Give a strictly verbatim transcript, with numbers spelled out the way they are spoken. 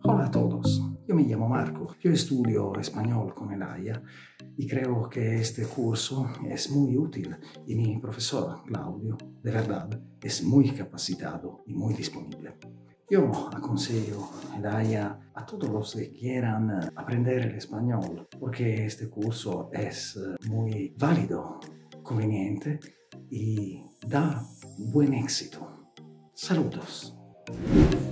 Hola a todos, yo me llamo Marco, yo estudio español con el Haya y creo que este curso es muy útil y mi profesor Claudio, de verdad, es muy capacitado y muy disponible. Yo aconsejo el Haya a todos los que quieran aprender el español porque este curso es muy válido, conveniente y da buen éxito. Saludos.